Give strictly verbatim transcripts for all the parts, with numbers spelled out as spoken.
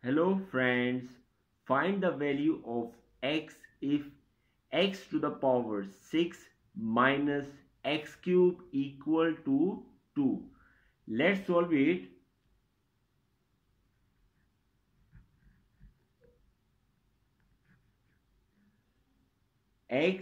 Hello friends, find the value of x if x to the power six minus x cube equal to two. Let's solve it. X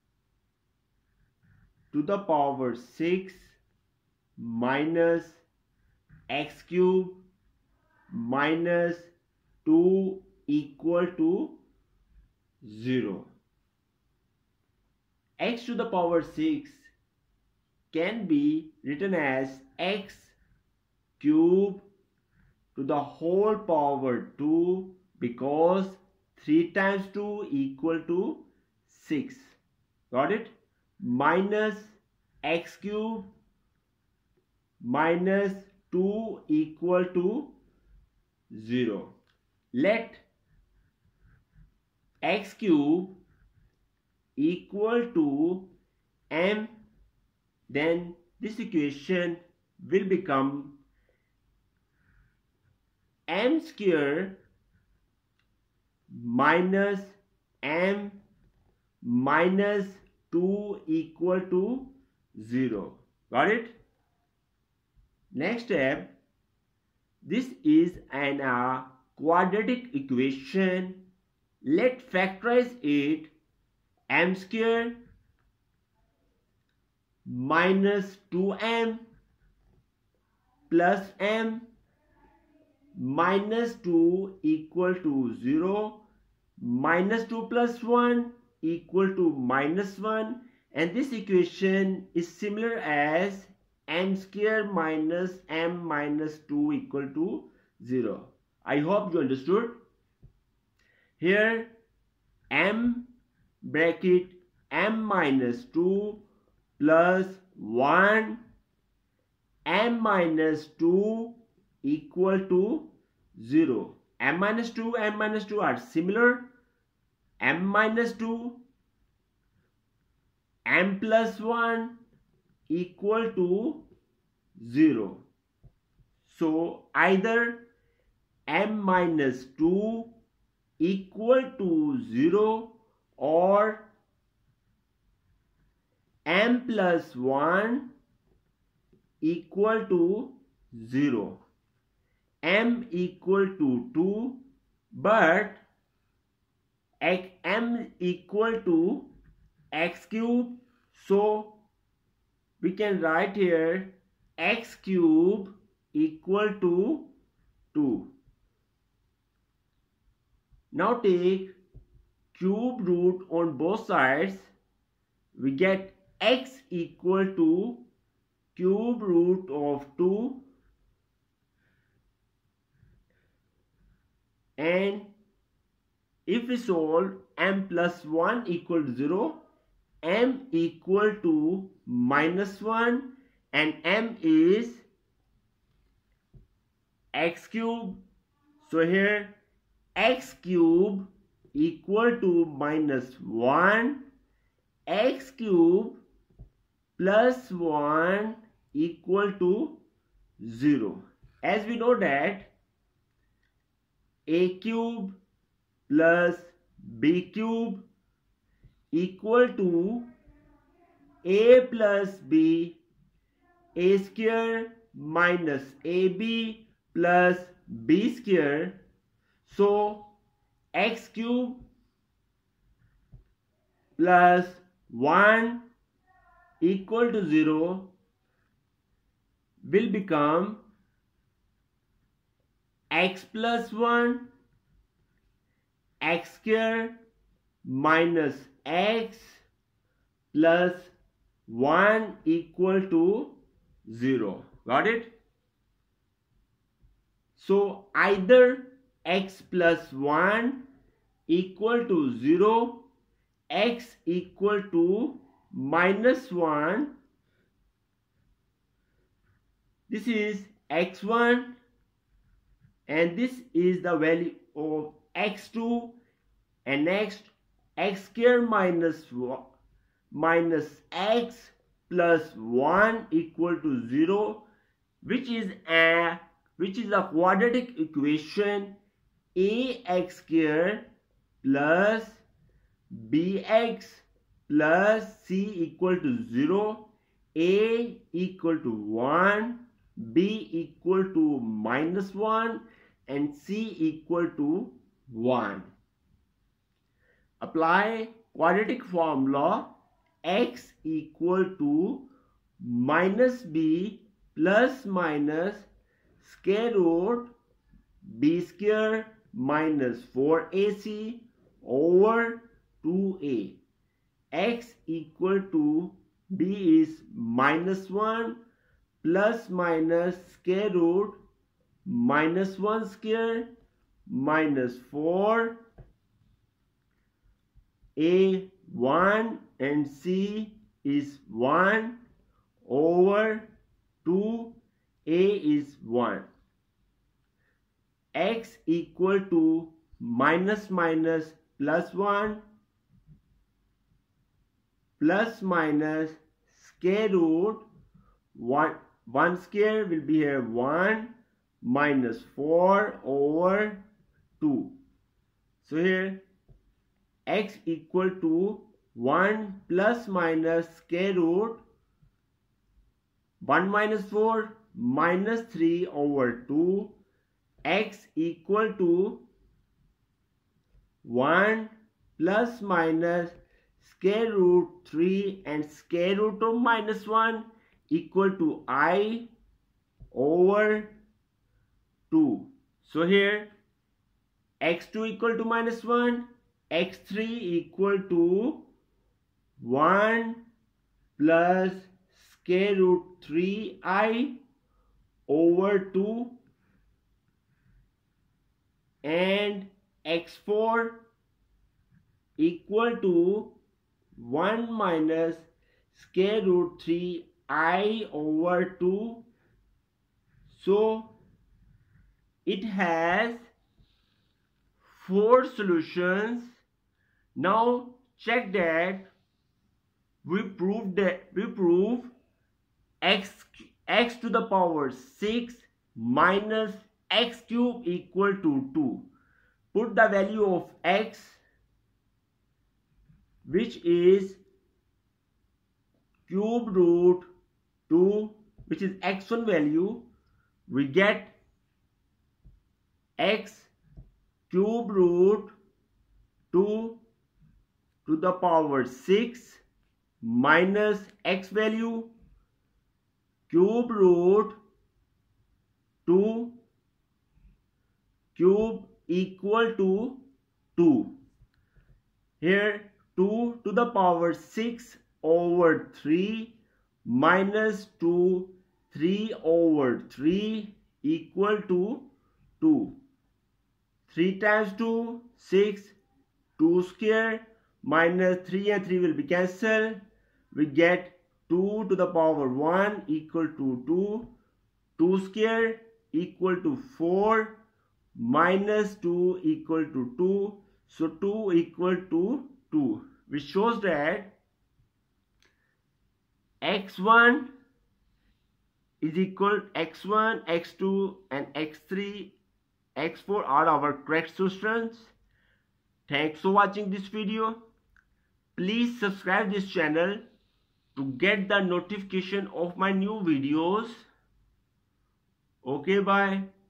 to the power six minus x cube minus two equal to zero. X to the power six can be written as x cube to the whole power two, because three times two equal to six. Got it? Minus x cube minus two equal to zero. Let x cube equal to m, then this equation will become m square minus m minus two equal to zero. Got it? Next step, this is an uh, quadratic equation. Let's factorize it. M square minus two m plus m minus two equal to zero. Minus two plus one equal to minus one, and this equation is similar as m square minus m minus two equal to zero. I hope you understood. Here m bracket m minus two plus one m minus two equal to zero. M minus two, m minus two are similar. M minus two, m plus one equal to zero. So either m minus two equal to zero or m plus one equal to zero. M equal to two, but m equal to x cube, so we can write here x cube equal to two. Now take cube root on both sides. We get x equal to cube root of two, and if we solve, m plus one equal to zero, m equal to minus one, and m is x cube. So here x cube equal to minus one, x cube plus one equal to zero. As we know that a cube plus b cube equal to a plus b, a square minus ab plus b square. So x cube plus one equal to zero will become x plus one, x square minus x plus one equal to zero. Got it? So either x plus one equal to zero, x equal to minus one. This is x one, and this is the value of x two, and next x square minus minus x plus one equal to zero, which is a which is a quadratic equation. ax square plus bx plus c equal to zero, a equal to one, b equal to minus one, and c equal to one. Apply quadratic formula x equal to minus b plus minus square root b square minus four a c over two a. X equal to b is minus one plus minus square root minus one square minus four a one, and c is one over two a is one. X equal to minus minus plus one plus minus square root one, one square will be here one minus four over two. So here x equal to one plus minus square root one minus four minus three over two. X equal to one plus minus square root three and square root of minus one equal to I over two. So here x two equal to minus one, x three equal to one plus square root three I over two, and x four equal to one minus square root three I over two. So it has four solutions. Now check that we proved that we prove x x to the power six minus x cube equal to two. Put the value of x, which is cube root two, which is x one value. We get x cube root two to the power six minus x value cube root two cube equal to two. Here two to the power six over three minus two, three over three equal to two. three times two, six, two square minus three and three will be cancelled. We get two to the power one equal to two. two square equal to four minus two equal to two. So two equal to two, which shows that x one is equal to x one, x two and x three, x four are our correct solutions. Thanks for watching this video. Please subscribe this channel to get the notification of my new videos. Okay, bye.